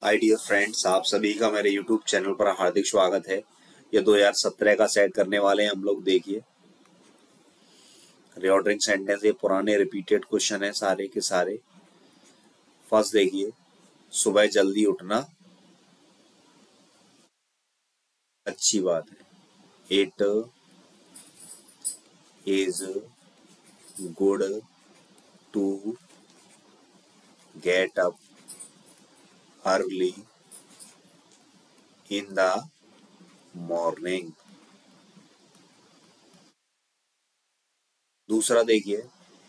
Hi dear friends, आप सभी का मेरे यूट्यूब चैनल पर हार्दिक स्वागत है। ये 2017 का सेट करने वाले हैं हम लोग। देखिए, रिऑर्डरिंग सेंटेंस, ये पुराने रिपीटेड क्वेश्चन है सारे के सारे। फर्स्ट देखिए, सुबह जल्दी उठना अच्छी बात है। It is good to get up early in the morning. दूसरा देखिए,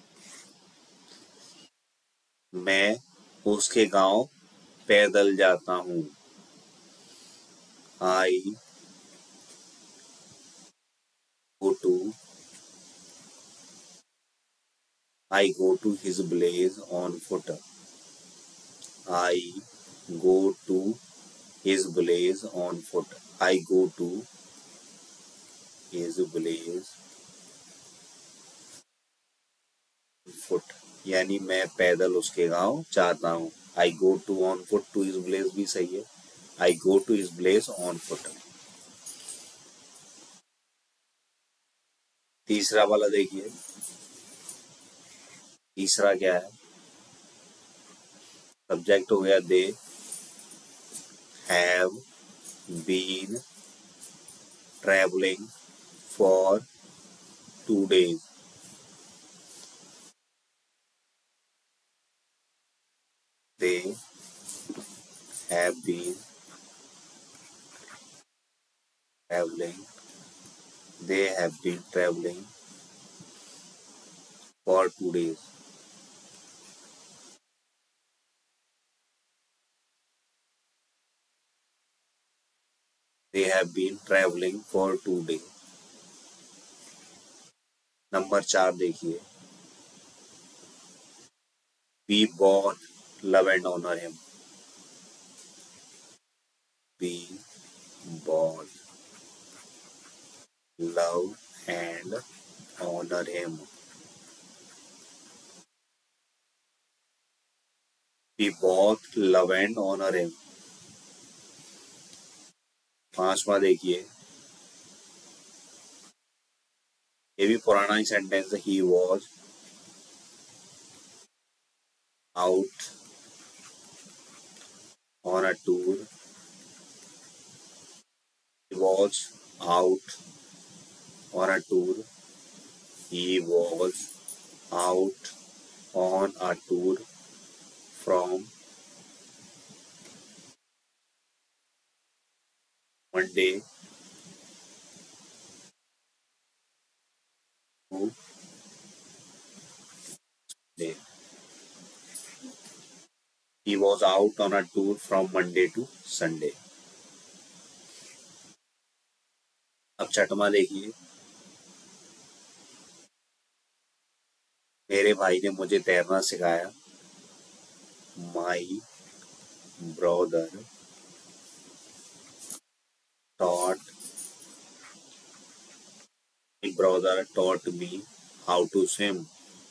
मैं उसके गांव पैदल जाता हूँ। आई go to I go to his place on foot. I go to his place on foot. I go to his place foot, यानी मैं पैदल उसके गांव जाता हूँ। I go to on foot to his place भी सही है। I go to his place on foot। तीसरा वाला देखिए, तीसरा क्या है? सब्जेक्ट हो गया they have been traveling for 2 days. They have been traveling. They have been traveling for 2 days. They have been traveling for 2 days. Number 4 देखिए, we both love and honor him. We both love and honor him. We both love and honor him. पांचवा देखिए, ये भी पुराना ही sentence है। He was out on a tour. He was out on a tour. He was out on a tour from Monday to Sunday. He was out on a tour from Monday to Sunday. अब छठवां देखिए, मेरे भाई ने मुझे तैरना सिखाया। My brother taught me how to swim.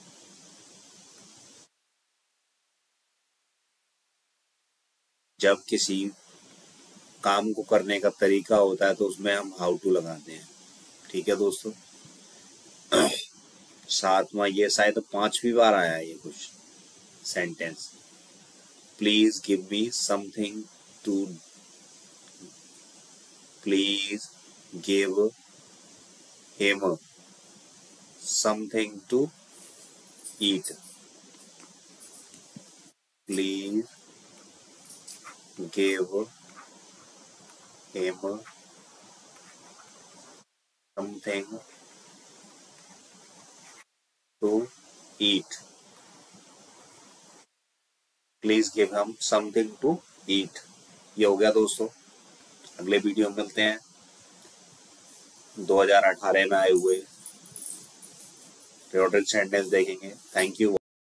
जब किसी काम को करने का तरीका होता है तो उसमें हम हाउ टू लगाते हैं। ठीक है दोस्तों। सातवां, ये शायद 5वीं बार आया है ये कुछ sentence. Please give me something to please give him something to eat. Please give him something to eat. Please give him something to eat. ये हो गया दोस्तों। अगले वीडियो में मिलते हैं। 2018 में आए हुए रिऑर्डरिंग सेंटेंस देखेंगे। Thank you.